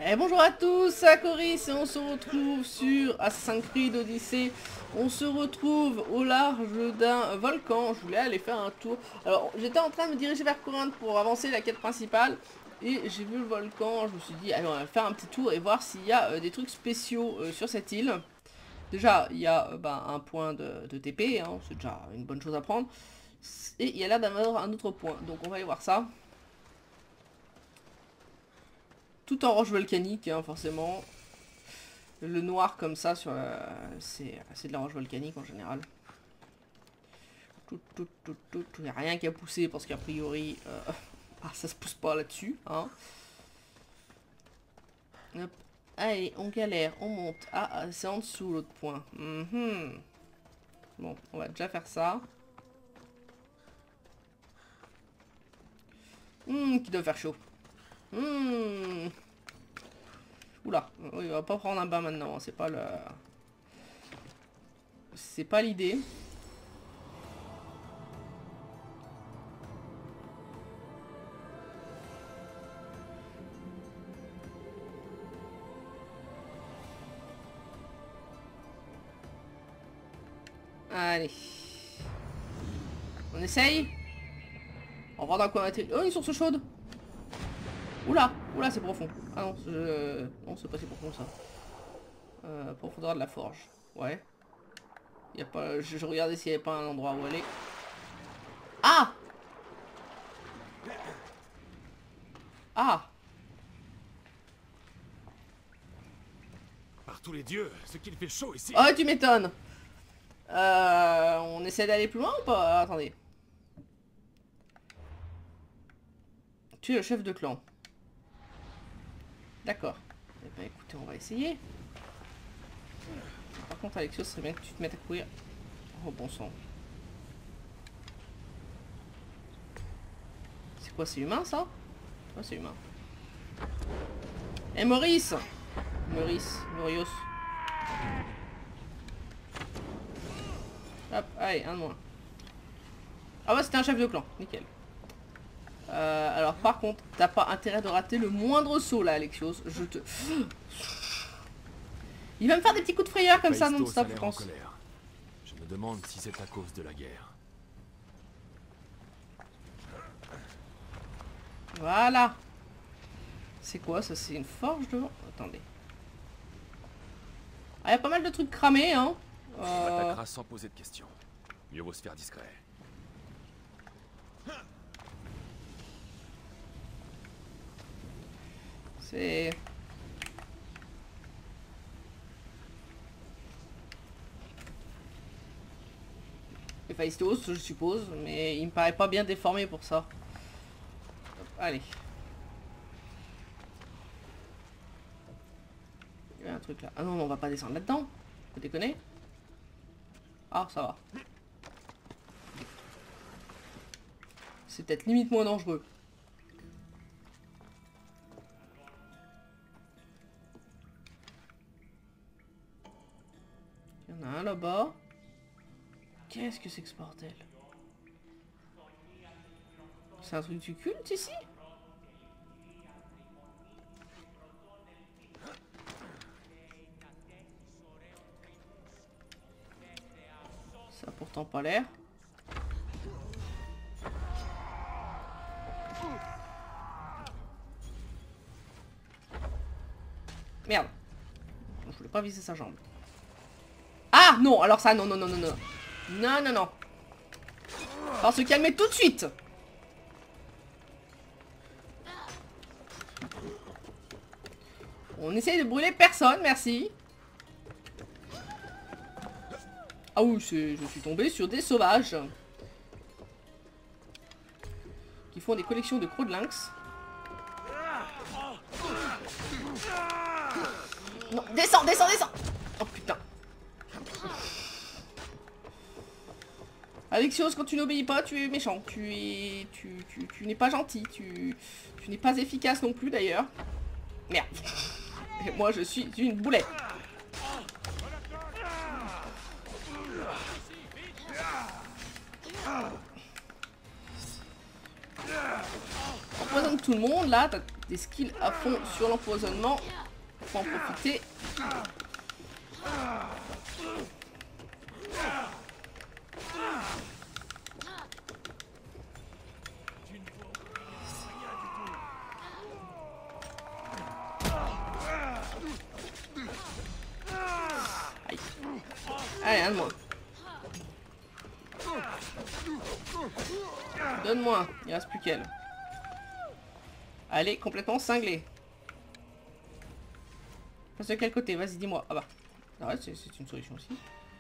Et bonjour à tous, c'est Coris et on se retrouve sur Assassin's Creed Odyssey. On se retrouve au large d'un volcan. Je voulais aller faire un tour. Alors j'étais en train de me diriger vers Corinthe pour avancer la quête principale. Et j'ai vu le volcan, je me suis dit allez on va faire un petit tour et voir s'il y a des trucs spéciaux sur cette île. Déjà il y a un point de TP, hein, c'est déjà une bonne chose à prendre. Et il y a l'air d'avoir un autre point, donc on va aller voir ça. Tout en roche volcanique, hein, forcément. Le noir comme ça, c'est de la roche volcanique en général. Il n'y a rien qui a poussé parce qu'a priori, ça se pousse pas là-dessus. Hein. Hop. Allez, on galère, on monte. Ah, c'est en dessous l'autre point. Bon, on va déjà faire ça. Qui doit faire chaud. Oula, oui, on va pas prendre un bain maintenant, c'est pas le... C'est pas l'idée. Allez. On essaye. On va voir dans quoi on atterrit. Oh, une source chaude. Oula, oula, c'est profond. Ah non, non, c'est pas si profond ça. Profondeur de la forge. Ouais. Y a pas... je regardais s'il n'y avait pas un endroit où aller. Ah! Ah! Par tous les dieux, ce qu'il fait chaud ici. Oh, tu m'étonnes! On essaie d'aller plus loin ou pas? Attendez. Tu es le chef de clan. D'accord. Eh ben écoutez, on va essayer. Par contre, Alexios, ce serait bien que tu te mettes à courir. Oh bon sang. C'est quoi, c'est humain ça? Ouais, c'est humain. Eh Maurice! Morios. Hop, allez, un de moins. Ah ouais, c'était un chef de clan, nickel. Alors par contre, t'as pas intérêt de rater le moindre saut là, Alexios. Je te... Il va me faire des petits coups de frayeur comme ça non-stop, je pense. Je me demande si c'est à cause de la guerre. Voilà. C'est quoi ça? C'est une forge devant? Attendez. Ah, y a pas mal de trucs cramés, hein. On attaquera sans poser de questions. Mieux vaut se faire discret. C'est... Héphaïstos, je suppose, mais il me paraît pas bien déformé pour ça. Allez. Il y a un truc là. Ah non, on va pas descendre là-dedans. Faut déconner. Ah, ça va. C'est peut-être limite moins dangereux. Il y en a un là-bas. Qu'est-ce que c'est que ce bordel? C'est un truc du culte ici? Ça a pourtant pas l'air. Merde. Je voulais pas viser sa jambe. Ah non, alors ça, non. Non. Faut se calmer tout de suite. On essaye de brûler personne, merci. Ah oui, je suis tombé sur des sauvages. Qui font des collections de crocs de lynx. Non, descends. Oh putain. Alexios, quand tu n'obéis pas, tu es méchant. Tu n'es pas gentil. Tu n'es pas efficace non plus d'ailleurs. Merde. Et moi, je suis une boulette. On empoisonne tout le monde là. des skills à fond sur l'empoisonnement. Faut en profiter. Aïe. Allez, un de moins. Donne-moi, il reste plus qu'elle. Elle est complètement cinglée. Passe de quel côté? Vas-y, dis-moi. Ah bah. Arrête, c'est une solution aussi.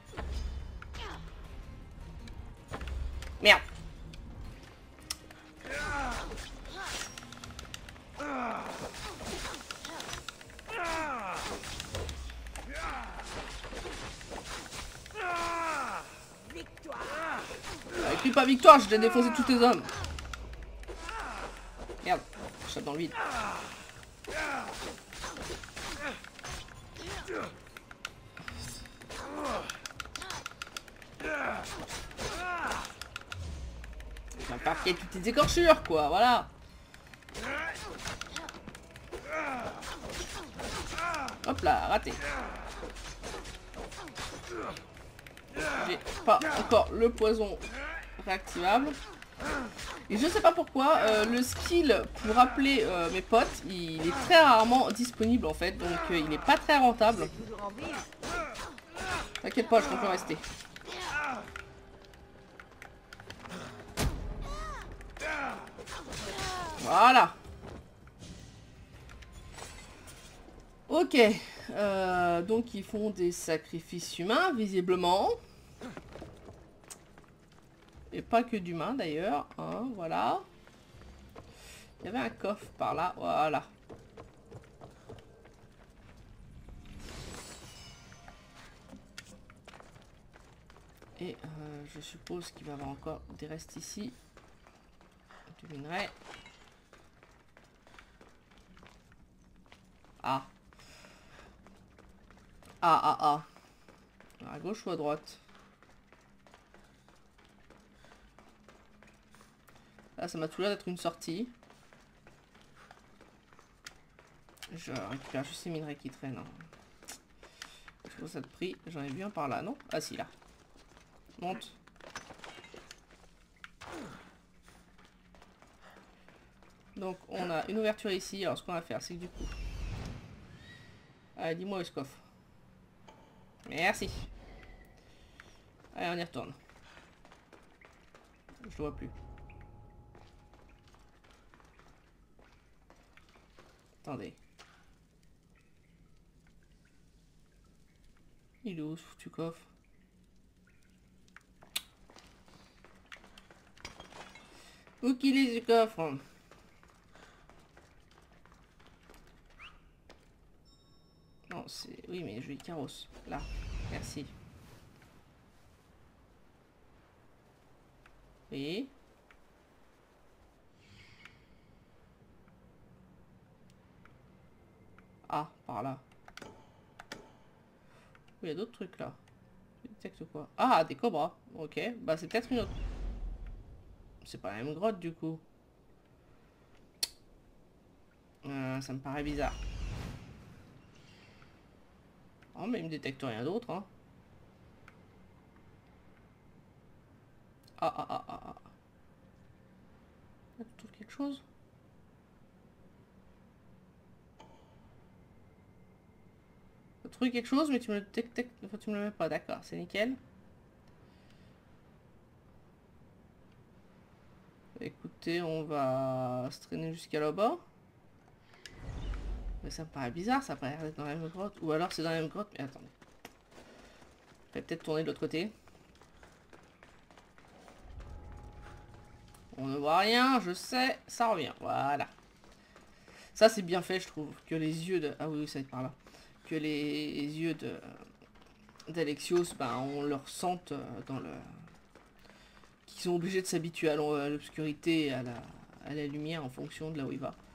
Merde. Avec lui pas victoire, je t'ai défoncé tous tes hommes. Merde, je tape dans le vide. Un parquet toutes tes écorchures, quoi, voilà. Hop là, raté. J'ai pas encore le poison réactivable. Et je sais pas pourquoi, le skill pour appeler mes potes, il est très rarement disponible en fait, donc il est pas très rentable. T'inquiète pas, je peux rester. Voilà. Ok, donc ils font des sacrifices humains, visiblement. Et pas que d'humains d'ailleurs, hein, voilà. Il y avait un coffre par là, voilà. Et je suppose qu'il va y avoir encore des restes ici. Du minerai. Ah. Ah, ah, ah. À gauche ou à droite? Là, ça m'a tout l'air d'être une sortie. Je récupère juste ces minerais qui traînent. Je trouve ça de prix. J'en ai vu un par là, non? Ah si, là. Monte. Donc, on a une ouverture ici. Alors, ce qu'on va faire, c'est que du coup... Allez, dis-moi où est ce coffre. Merci. Allez, on y retourne. Je le vois plus. Attendez. Il est où ce foutu coffre? Où qu'il est ce coffre? Non, c'est... Oui, mais joli carrosse. Là. Merci. Et... Ah, par là. Il y a d'autres trucs là. Je détecte quoi? Ah, des cobras. Ok, bah c'est peut-être une autre. C'est pas la même grotte du coup. Ça me paraît bizarre. Oh, mais il me détecte rien d'autre, hein. Ah, ah, ah, ah, ah. Tu trouves quelque chose? Tu trouves quelque chose, mais tu me le détectes... Enfin, tu me le mets pas, d'accord, c'est nickel. Écoutez, on va se traîner jusqu'à là-bas. Mais ça me paraît bizarre, ça paraît être dans la même grotte. Ou alors c'est dans la même grotte, mais attendez. Je vais peut-être tourner de l'autre côté. On ne voit rien, je sais, ça revient, voilà. Ça c'est bien fait, je trouve, que les yeux de... Ah oui, ça va être par là. Que les yeux de d'Alexios, ben, on leur sente dans le... Qu'ils sont obligés de s'habituer à l'obscurité et à la lumière en fonction de là où il va.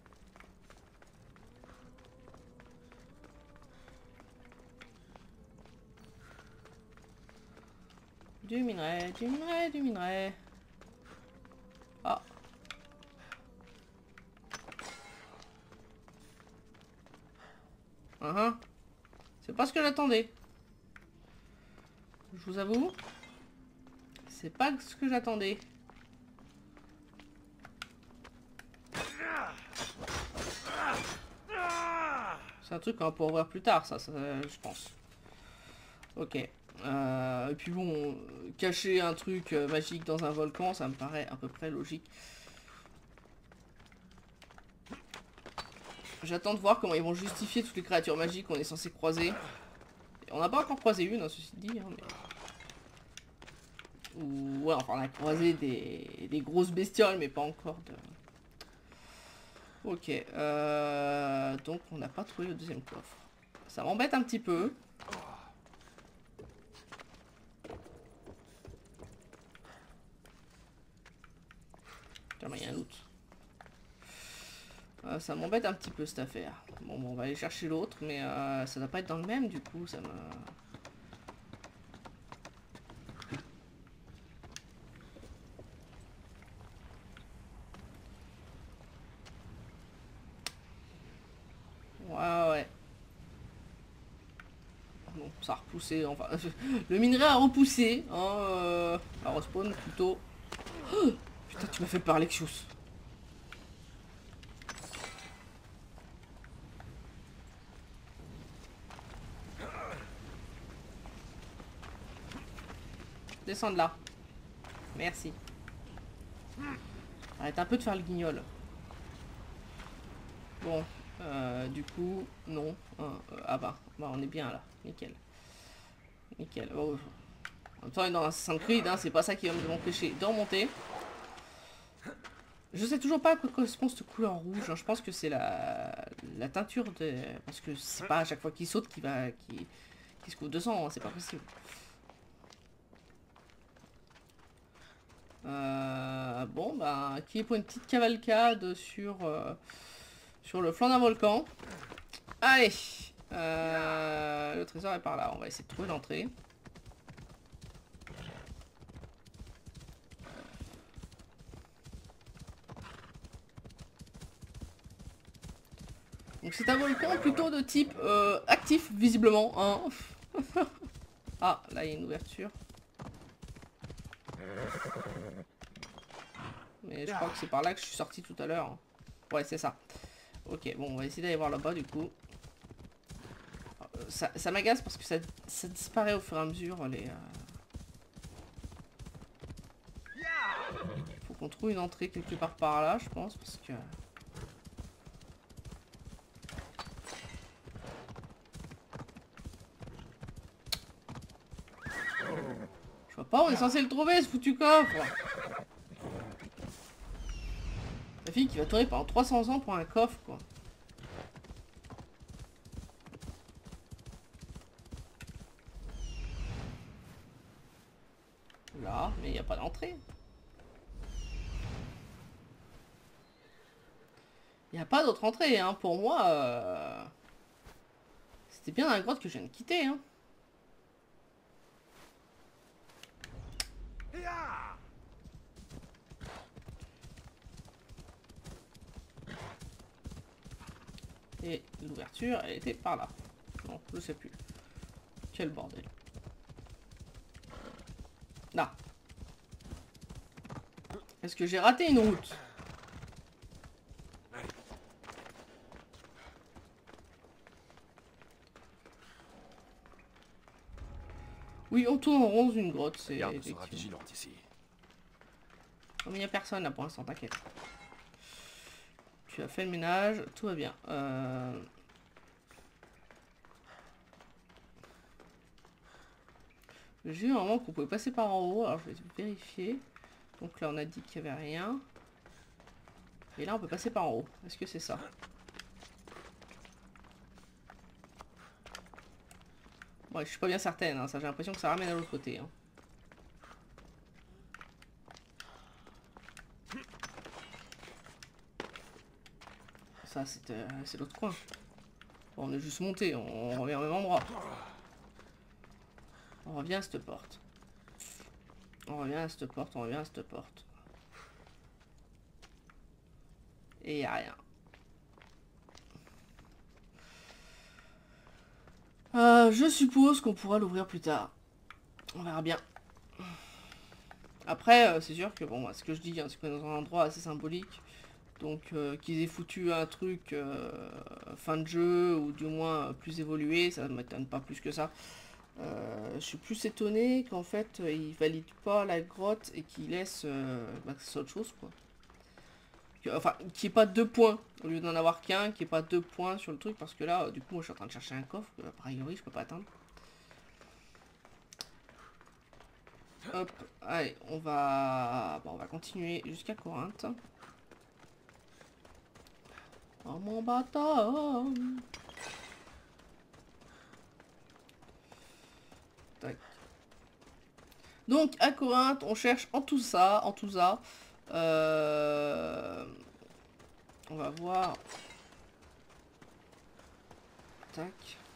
Du minerai, du minerai, du minerai. Ah. C'est pas ce que j'attendais. Je vous avoue. C'est pas ce que j'attendais. C'est un truc qu'on va pouvoir voir plus tard, ça je pense. Ok. Et puis bon, cacher un truc magique dans un volcan, ça me paraît à peu près logique. J'attends de voir comment ils vont justifier toutes les créatures magiques qu'on est censé croiser. Et on n'a pas encore croisé une, hein, ceci dit. Hein, mais... Ou ouais, enfin on a croisé des grosses bestioles, mais pas encore de... Ok. Donc on n'a pas trouvé le deuxième coffre. Ça m'embête un petit peu. Tiens, il y a un autre. Ça m'embête un petit peu cette affaire. Bon, on va aller chercher l'autre, mais ça doit pas être dans le même du coup, ça me... Ouais. Bon, ça a repoussé, enfin... le minerai a repoussé, hein, à respawn plutôt. Oh, putain, tu m'as fait peur, Lexius. Descends de là. Merci. Arrête un peu de faire le guignol. Bon, du coup, non. Ah bah, on est bien là. Nickel. Nickel. Oh. En même temps, dans Assassin's Creed, hein, c'est pas ça qui va m'empêcher de remonter. Je sais toujours pas à quoi correspond cette couleur rouge. Hein. Je pense que c'est la teinture de... Parce que c'est pas à chaque fois qu'il saute qu'il se couvre de sang. Hein. C'est pas possible. Bon, bah, qui est pour une petite cavalcade sur le flanc d'un volcan. Allez, le trésor est par là. On va essayer de trouver l'entrée. Donc c'est un volcan plutôt de type actif, visiblement. Hein. Ah, là il y a une ouverture. Mais je crois que c'est par là que je suis sorti tout à l'heure. Ouais, c'est ça. Ok, bon, on va essayer d'aller voir là-bas du coup. Ça m'agace parce que ça disparaît au fur et à mesure. Faut qu'on trouve une entrée quelque part par là, je pense, parce que... Je vois pas, on est censé le trouver, ce foutu coffre. La fille qui va tourner pendant 300 ans pour un coffre, quoi. Là, mais il n'y a pas d'entrée. Il n'y a pas d'autre entrée, hein. Pour moi, c'était bien la grotte que je viens de quitter, hein. Et l'ouverture, elle était par là. Non, je sais plus. Quel bordel. Là. Est-ce que j'ai raté une route? Oui, on tourne en rond dans une grotte, c'est... Garde sera vigilante ici. Non mais il n'y a personne là pour l'instant, t'inquiète. Tu as fait le ménage, tout va bien. J'ai eu un moment qu'on pouvait passer par en haut, alors je vais vérifier. Donc là on a dit qu'il n'y avait rien. Et là on peut passer par en haut. Est-ce que c'est ça? Ouais, je suis pas bien certaine, hein. Ça j'ai l'impression que ça ramène à l'autre côté. Hein. Ça c'est l'autre coin. Bon, on est juste monté, on revient au même endroit. On revient à cette porte. On revient à cette porte, on revient à cette porte. Et y a rien. Je suppose qu'on pourra l'ouvrir plus tard. On verra bien. Après, c'est sûr que bon, ce que je dis, hein, c'est qu'on est dans un endroit assez symbolique. Donc qu'ils aient foutu un truc fin de jeu, ou du moins plus évolué, ça ne m'étonne pas plus que ça. Je suis plus étonné qu'en fait ils valident pas la grotte et qu'ils laissent que c'est autre chose quoi. Enfin, qu'il n'y ait pas 2 points au lieu d'en avoir qu'un, qu'il n'y ait pas 2 points sur le truc, parce que là, du coup, moi je suis en train de chercher un coffre, que, a priori je peux pas atteindre. Hop, allez, on va... Bon, on va continuer jusqu'à Corinthe. Oh mon bâtard. Tac. Donc à Corinthe, on cherche en tout ça, on va voir. Tac.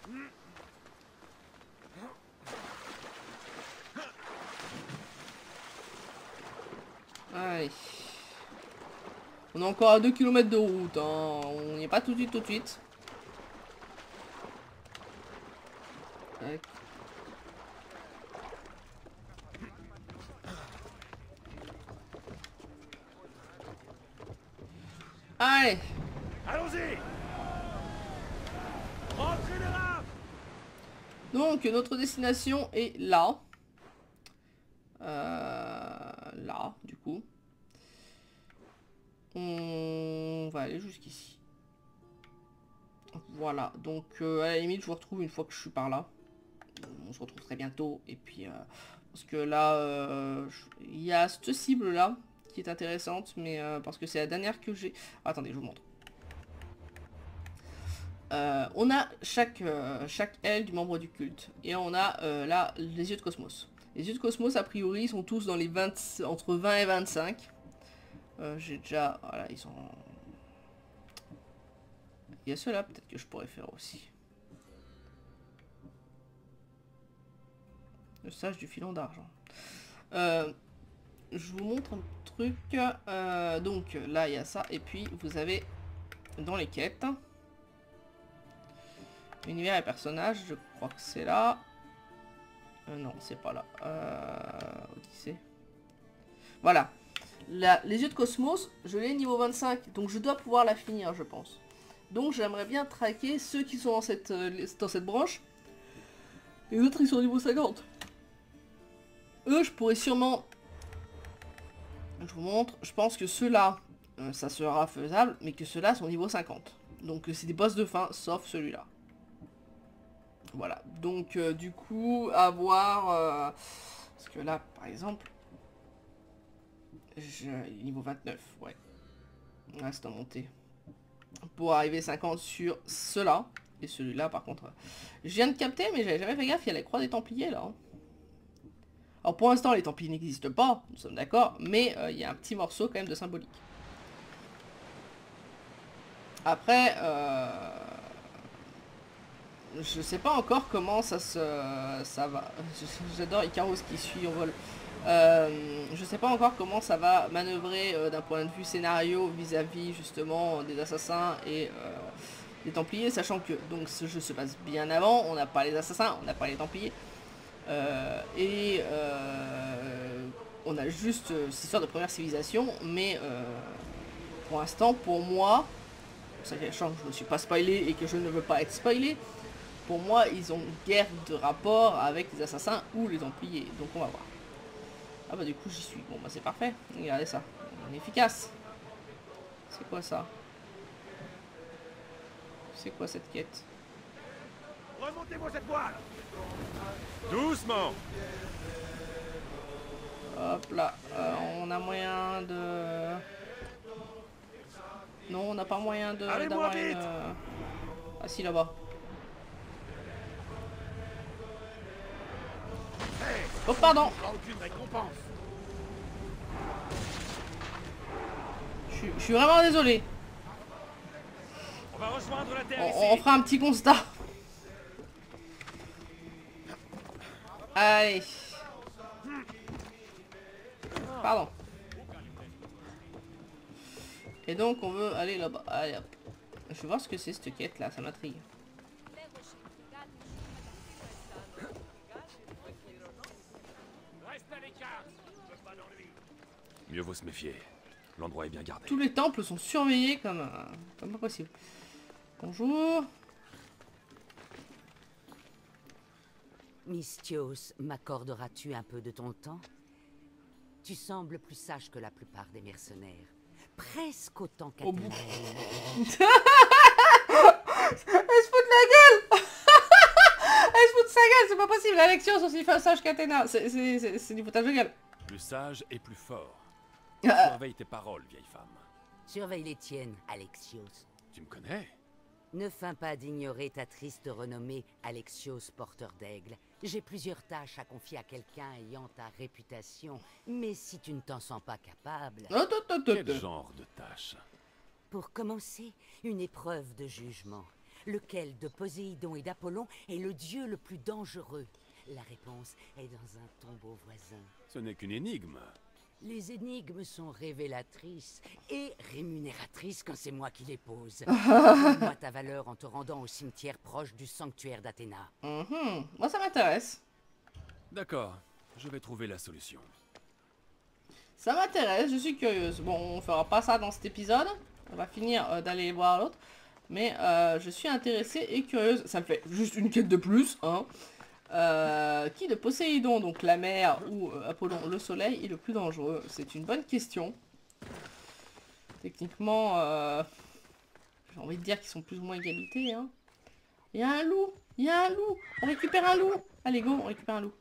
Allez. On est encore à 2 km de route, hein. On n'y est pas tout de suite, Tac. Allez. Allons-y. Rentrez les rames. Donc notre destination est là. Là, du coup. On va aller jusqu'ici. Voilà, donc à la limite je vous retrouve une fois que je suis par là. On se retrouve très bientôt. Et puis, parce que là, il y a cette cible là qui est intéressante, mais parce que c'est la dernière que j'ai... Attendez, je vous montre. On a chaque aile du membre du culte. Et on a là les yeux de Cosmos. Les yeux de Cosmos, a priori, sont tous dans les entre 20 et 25. J'ai déjà... Voilà, ils sont... Il y a ceux-là, peut-être que je pourrais faire aussi. Le sage du filon d'argent. Je vous montre un truc. Donc là, il y a ça. Et puis, vous avez dans les quêtes... Univers et personnages, je crois que c'est là. Non, c'est pas là. Odyssée. Voilà. Les yeux de Cosmos, je l'ai niveau 25, donc je dois pouvoir la finir, je pense. Donc j'aimerais bien traquer ceux qui sont dans cette branche. Les autres, ils sont au niveau 50. Eux, je pourrais sûrement... Je vous montre. Je pense que ceux-là, ça sera faisable, mais que ceux-là sont niveau 50. Donc c'est des boss de fin, sauf celui-là. Voilà, donc du coup, à voir... parce que là, par exemple... Niveau 29, ouais. Là, c'est en montée. Pour arriver 50 sur cela. Et celui-là, par contre... Je viens de capter, mais j'avais jamais fait gaffe, il y a la croix des Templiers, là. Alors, pour l'instant, les Templiers n'existent pas, nous sommes d'accord. Mais il y a un petit morceau, quand même, de symbolique. Après... je sais pas encore comment ça va. J'adore Icaros qui suit en vol. Je sais pas encore comment ça va manœuvrer d'un point de vue scénario vis-à-vis justement des assassins et des Templiers, sachant que donc ce jeu se passe bien avant, on n'a pas les assassins, on n'a pas les Templiers, on a juste cette histoire de première civilisation, mais pour l'instant, pour moi, sachant que je ne me suis pas spoilé et que je ne veux pas être spoilé, pour moi, ils ont guère de rapport avec les assassins ou les Templiers. Donc on va voir. Ah bah du coup j'y suis. Bon bah c'est parfait. Regardez ça. On est efficace. C'est quoi ça? C'est quoi cette quête? Remontez-moi cette voile. Doucement. Hop là. On a moyen de... Non, on n'a pas moyen de... Allez-moi vite. Ah si, là-bas. Oh pardon. Aucune récompense. Je suis vraiment désolé. On va rejoindre la terre ici. On fera un petit constat. Allez. Pardon. Et donc on veut aller là-bas. Allez hop. Je vais voir ce que c'est cette quête là, ça m'intrigue. Mieux vaut se méfier. L'endroit est bien gardé. Tous les temples sont surveillés comme pas possible. Bonjour. Misthios, m'accorderas-tu un peu de ton temps? Tu sembles plus sage que la plupart des mercenaires. Presque autant Au bout. qu'Athéna. Elle se fout de la gueule. Elle se fout de sa gueule, c'est pas possible. Alexios aussi sage qu'Athéna. C'est du foutage de gueule. Plus sage et plus fort. Ah. Surveille tes paroles, vieille femme. Surveille les tiennes, Alexios. Tu me connais? Ne feins pas d'ignorer ta triste renommée, Alexios porteur d'aigle. J'ai plusieurs tâches à confier à quelqu'un ayant ta réputation, mais si tu ne t'en sens pas capable... Quel genre de tâche? Pour commencer, une épreuve de jugement. Lequel de Poséidon et d'Apollon est le dieu le plus dangereux? La réponse est dans un tombeau voisin. Ce n'est qu'une énigme. Les énigmes sont révélatrices et rémunératrices quand c'est moi qui les pose. Donne-moi ta valeur en te rendant au cimetière proche du sanctuaire d'Athéna. Moi ça m'intéresse. D'accord, je vais trouver la solution. Ça m'intéresse, je suis curieuse. Bon, on fera pas ça dans cet épisode. On va finir d'aller voir l'autre. Mais je suis intéressée et curieuse. Ça me fait juste une quête de plus, hein. Qui de Poséidon, donc la mer, ou Apollon, le soleil, est le plus dangereux? C'est une bonne question. Techniquement, j'ai envie de dire qu'ils sont plus ou moins égalité, hein. Il y a un loup. Il y a un loup. On récupère un loup. Allez, go, on récupère un loup.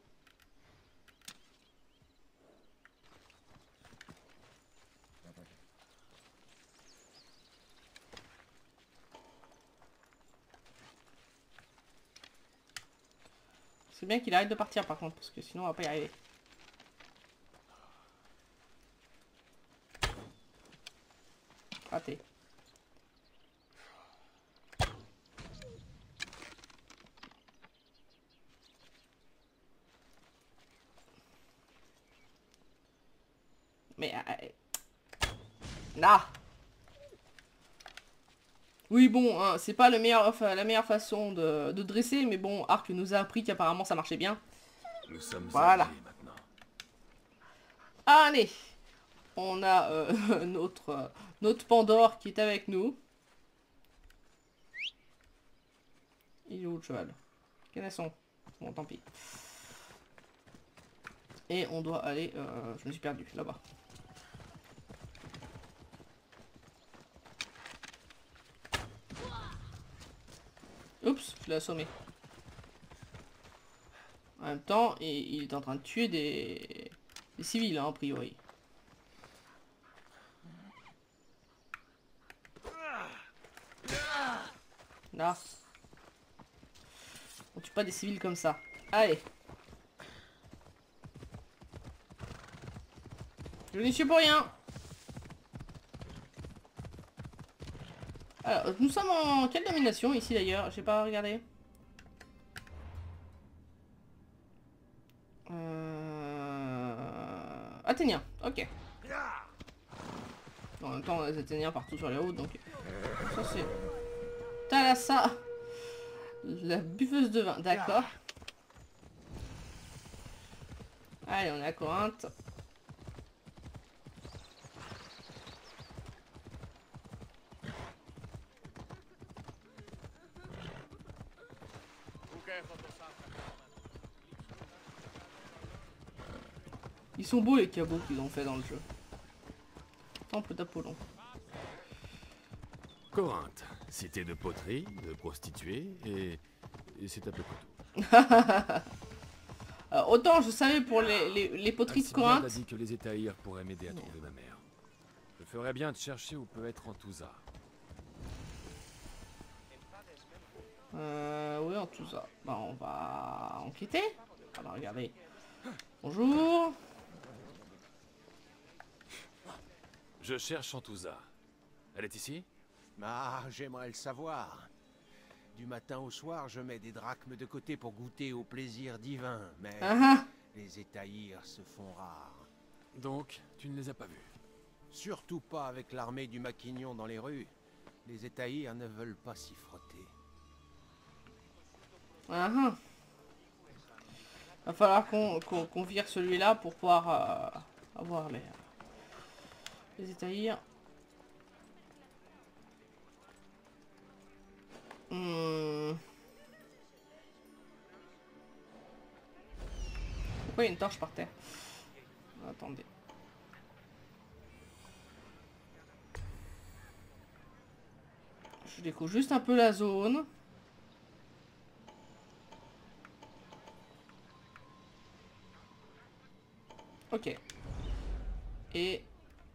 C'est bien qu'il arrête de partir par contre, parce que sinon on va pas y arriver. Raté. Mais... là. Oui bon, hein, c'est pas la meilleure façon de dresser, mais bon, Ark nous a appris qu'apparemment ça marchait bien. Nous sommes Voilà. alliés maintenant. Allez, on a notre Pandore qui est avec nous. Il est où le cheval? Canasson. Bon, tant pis. Et on doit aller... je me suis perdu, là-bas. Oups, je l'ai assommé. En même temps, il est en train de tuer des civils, hein, a priori. Là. On tue pas des civils comme ça. Allez. Je n'y suis pour rien. Alors, nous sommes en quelle domination ici d'ailleurs? J'ai pas regardé. Athénien, ok. En même temps, les Athéniens partout sur les routes, donc... Ça c'est... Thalassa. La buveuse de vin, d'accord. Allez, on est à Corinthe. Ils sont beaux les cabots qu'ils ont fait dans le jeu. Temple d'Apollon. Corinthe, cité de poterie, de prostituées, et c'est à peu près tout. Autant je savais pour les poteries de Alcibiade Corinthe. a dit que les Étaïrs pourraient m'aider à trouver ma mère. Je ferais bien de chercher où peut être Antousa. Oui, en tout ça. Bah, on va enquêter. On va regarder. Bonjour. Je cherche Antousa. Elle est ici? Ah, j'aimerais le savoir. Du matin au soir, je mets des drachmes de côté pour goûter au plaisir divin, mais les Étaïrs se font rares. Donc, tu ne les as pas vus? Surtout pas avec l'armée du Maquignon dans les rues. Les Étaïrs ne veulent pas s'y frotter. Va falloir qu'on vire celui-là pour pouvoir avoir l'air. Les étahirs. Pourquoi il y a une torche par terre? Attendez. Je découvre juste un peu la zone. Ok. Et...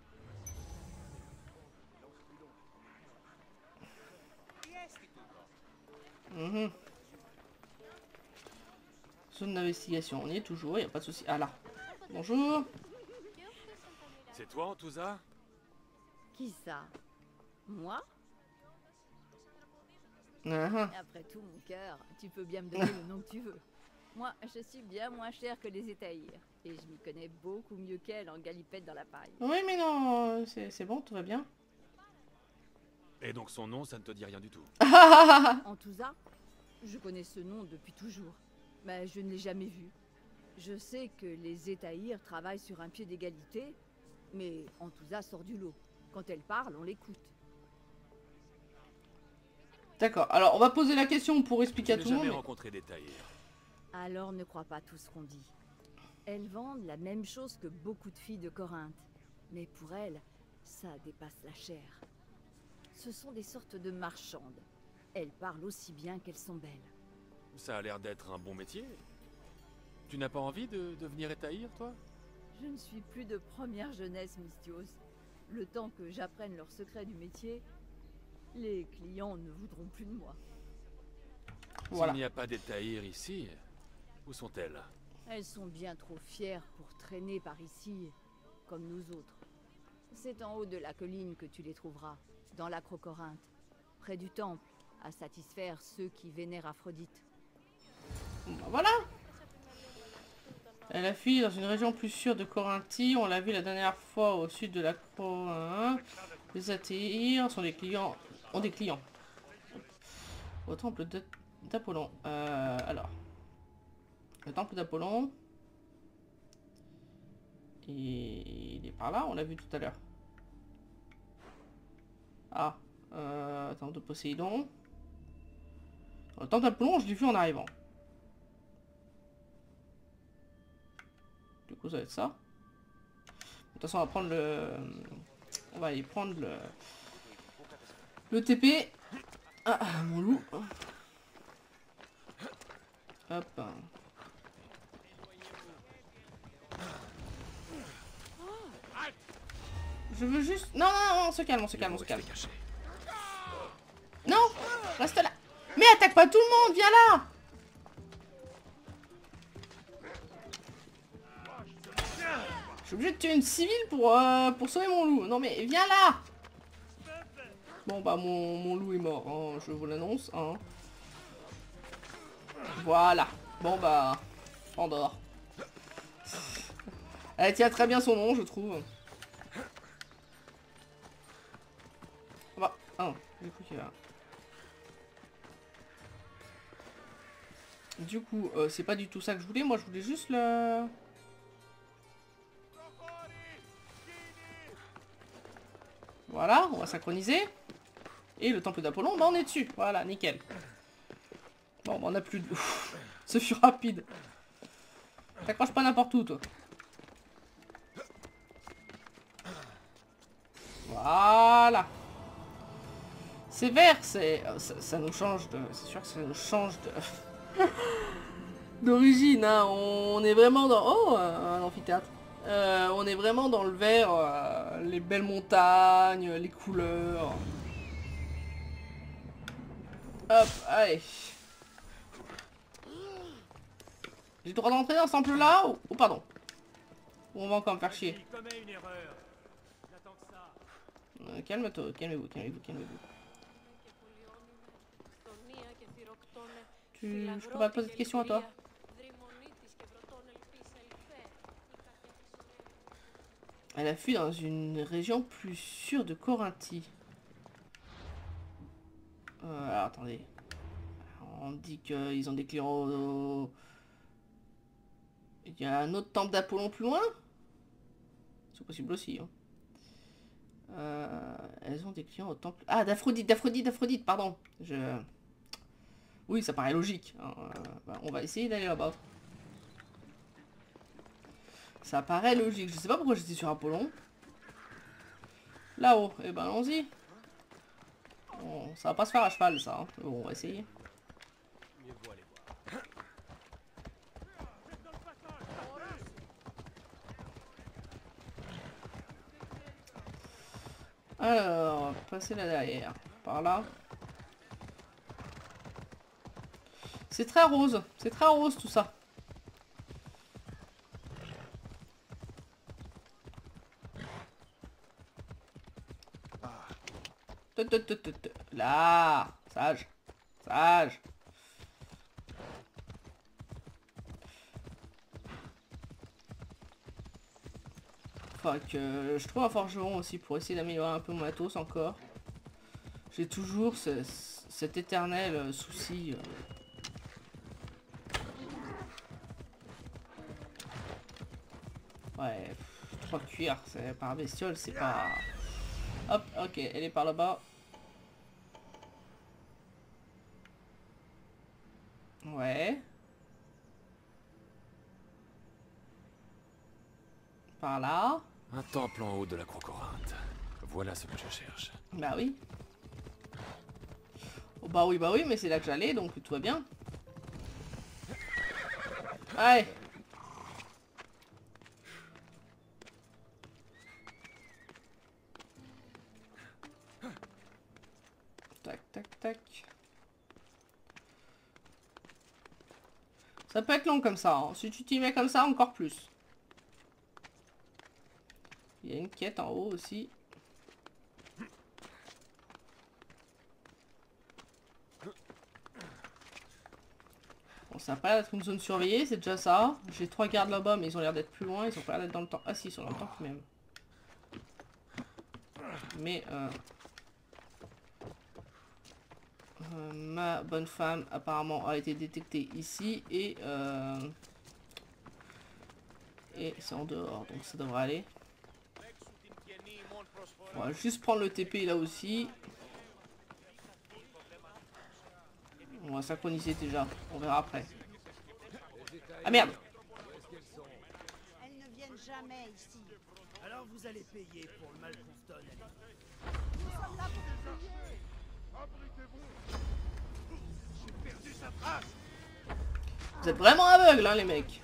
Zone d'investigation, on y est toujours, il n'y a pas de souci. Ah là. Bonjour. C'est toi, Antouza? Qui ça? Moi? Après tout, mon cœur, tu peux bien me donner le nom que tu veux. Moi, je suis bien moins cher que les étahirs. Et je m'y connais beaucoup mieux qu'elle en galipette dans la paille. Oui, mais non, c'est bon, tout va bien. Et donc son nom, ça ne te dit rien du tout? Antouza? Je connais ce nom depuis toujours. Mais je ne l'ai jamais vu. Je sais que les étahirs travaillent sur un pied d'égalité, mais Antouza sort du lot. Quand elle parle, on l'écoute. D'accord, alors on va poser la question pour expliquer à tout le monde. J'ai jamais rencontré des tahirs. Alors ne crois pas tout ce qu'on dit. Elles vendent la même chose que beaucoup de filles de Corinthe. Mais pour elles, ça dépasse la chair. Ce sont des sortes de marchandes. Elles parlent aussi bien qu'elles sont belles. Ça a l'air d'être un bon métier. Tu n'as pas envie de devenir étahir, toi? Je ne suis plus de première jeunesse, Mystios. Le temps que j'apprenne leurs secrets du métier, les clients ne voudront plus de moi. Voilà. S'il n'y a pas d'étahir ici, où sont-elles? Elles sont bien trop fières pour traîner par ici, comme nous autres. C'est en haut de la colline que tu les trouveras, dans l'Acrocorinthe, près du temple, à satisfaire ceux qui vénèrent Aphrodite. Ben voilà. Elle a fui dans une région plus sûre de Corinthie. On l'a vu la dernière fois au sud de l'Acro. Les étahirs sont des clients. Ont des clients. Au temple d'Apollon. Alors. Le temple d'Apollon. Il est par là, on l'a vu tout à l'heure. Ah. Temple de Poséidon. Le temple d'Apollon, je l'ai vu en arrivant. Du coup, ça va être ça. De toute façon, on va prendre le... On va aller prendre le TP. Ah, mon loup. Hop. Je veux juste... Non, non, non, on se calme, on se calme, on se calme. Non, reste là. Mais attaque pas tout le monde, viens là. Je suis obligé de tuer une civile pour sauver mon loup. Non mais viens là. Bon bah mon loup est mort, hein, je vous l'annonce. Hein. Voilà. Bon bah... Pandore. Elle tient très bien son nom, je trouve. Bah, ah, du coup, du coup, c'est pas du tout ça que je voulais. Moi, je voulais juste le... Voilà, on va synchroniser. Et le temple d'Apollon, bah on est dessus. Voilà, nickel. Bon, bah, on a plus de... Ce fut rapide. T'accroches pas n'importe où, toi. Voilà. C'est vert, c'est... Ça nous change de... C'est sûr que ça nous change de... d'origine, hein. On est vraiment dans... Oh, un amphithéâtre. On est vraiment dans le vert, les belles montagnes, les couleurs. Hop, allez. J'ai le droit d'entrer dans ce temple là ou pardon. Ou on va encore me faire chier. Calme-toi, calmez-vous, calmez-vous, calmez-vous. Je peux pas te poser de questions à toi? Elle a fui dans une région plus sûre de Corinthie. Alors, attendez. On dit qu'ils ont des clients Il y a un autre temple d'Apollon plus loin? C'est possible aussi. Hein. Elles ont des clients au temple... Ah, d'Aphrodite, pardon. Oui, ça paraît logique. Hein. Bah, on va essayer d'aller là-bas. Ça paraît logique. Je sais pas pourquoi j'étais sur Apollon. Là-haut. Eh ben, allons-y. Bon, ça va pas se faire à cheval, ça. Hein. Bon, on va essayer. Alors, passer là derrière. Par là. C'est très rose tout ça. Là, sage. Faudrait que je trouve un forgeron aussi pour essayer d'améliorer un peu mon matos encore. J'ai toujours cet éternel souci. Ouais, 3 cuirs, c'est par bestiole, c'est pas... Hop, ok, elle est par là-bas. Ouais. Par là. Un temple en haut de la croix Corinthe. Voilà ce que je cherche. Bah oui. Oh, bah oui, mais c'est là que j'allais, donc tout va bien. Allez. Tac. Ça peut être long comme ça. Hein. Si tu t'y mets comme ça, encore plus. Il y a une quête en haut aussi. Bon, ça n'a pas l'air d'être une zone surveillée, c'est déjà ça. J'ai 3 gardes là-bas, mais ils ont l'air d'être plus loin. Ils ont pas l'air d'être dans le temps. Ah si, ils sont dans le temps quand même. Mais ma bonne femme apparemment a été détectée ici et c'est en dehors, donc ça devrait aller. On va juste prendre le TP là aussi. On va synchroniser déjà, on verra après. Ah merde! Elles ne viennent jamais ici. Alors vous allez payer pour le mal qu'on se donne. Nous sommes là pour vous payer. Abritez-vous. J'ai perdu sa trace. Vous êtes vraiment aveugles, hein, les mecs.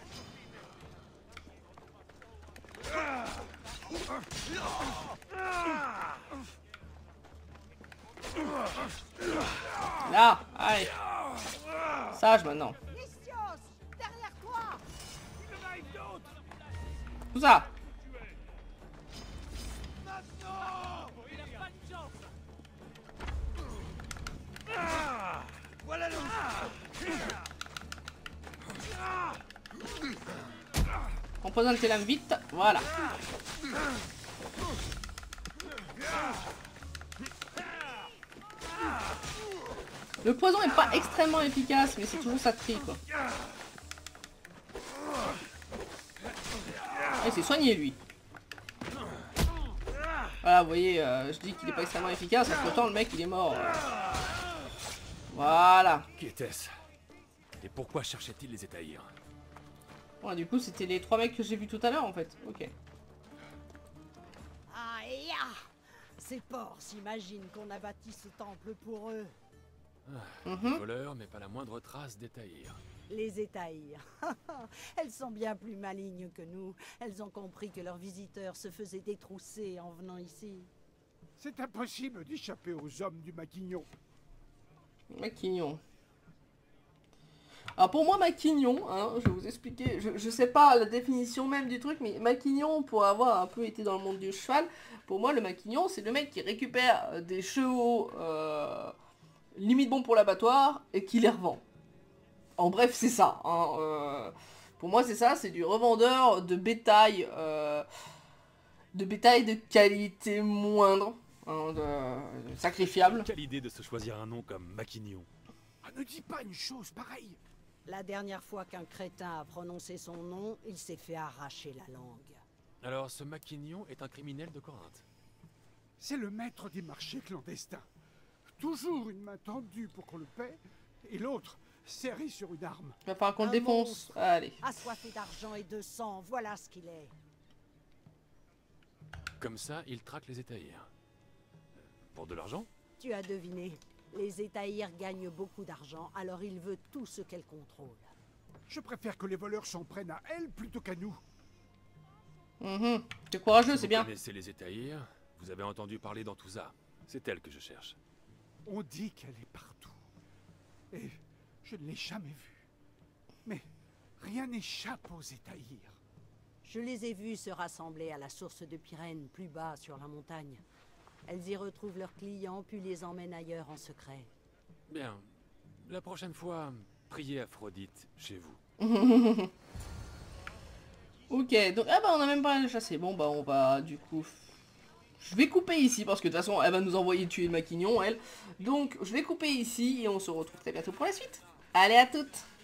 Là, allez. Sage maintenant. Lysios, derrière toi. Il en arrive d'autres. Tout ça. Maintenant. Il a pas de chance. Voilà le... Composante tes lames vite. Voilà. Le poison est pas extrêmement efficace, mais c'est toujours ça de prix, quoi. Il s'est soigné, lui. Voilà, vous voyez, je dis qu'il est pas extrêmement efficace, en pourtant le mec il est mort. Voilà. Qui était-ce? Et pourquoi cherchait-il les étahirs? Ouais, du coup, c'était les 3 mecs que j'ai vus tout à l'heure, en fait. Ok. Aïe, ah. Ces porcs s'imaginent qu'on a bâti ce temple pour eux. Voleurs, mais pas la moindre trace d'étahirs. Les étahirs. Elles sont bien plus malignes que nous. Elles ont compris que leurs visiteurs se faisaient détrousser en venant ici. C'est impossible d'échapper aux hommes du Maquignon. Maquignon. Alors pour moi, Maquignon, hein, je vais vous expliquer, je sais pas la définition même du truc, mais Maquignon, pour avoir un peu été dans le monde du cheval, pour moi le Maquignon, c'est le mec qui récupère des chevaux limite bons pour l'abattoir et qui les revend. En bref, c'est ça. Hein, pour moi, c'est ça, c'est du revendeur de bétail de qualité moindre, hein, de sacrifiable. Quelle idée de se choisir un nom comme Maquignon. Ah, ne dis pas une chose pareille. La dernière fois qu'un crétin a prononcé son nom, il s'est fait arracher la langue. Alors, ce Maquignon est un criminel de Corinthe. C'est le maître des marchés clandestins. Toujours une main tendue pour qu'on le paie, et l'autre serré sur une arme. Il va falloir qu'on le Un défonce. monstre. Allez. Assoiffé d'argent et de sang, voilà ce qu'il est. Comme ça, il traque les étahirs. Pour de l'argent? Tu as deviné. Les Étahirs gagnent beaucoup d'argent, alors il veut tout ce qu'elle contrôle. Je préfère que les voleurs s'en prennent à elle plutôt qu'à nous. C'est courageux, c'est bien. Vous connaissez les étahirs? Vous avez entendu parler d'Antouza. C'est elle que je cherche. On dit qu'elle est partout. Et je ne l'ai jamais vue. Mais rien n'échappe aux Étahirs. Je les ai vus se rassembler à la source de Pyrène, plus bas sur la montagne. Elles y retrouvent leurs clients, puis les emmènent ailleurs en secret. Bien. La prochaine fois, priez Aphrodite chez vous. Ok, donc ah bah on a même pas chassé. Bon bah on va du coup... Je vais couper ici parce que de toute façon elle va nous envoyer tuer le maquignon elle. Donc je vais couper ici et on se retrouve très bientôt pour la suite. Allez à toutes.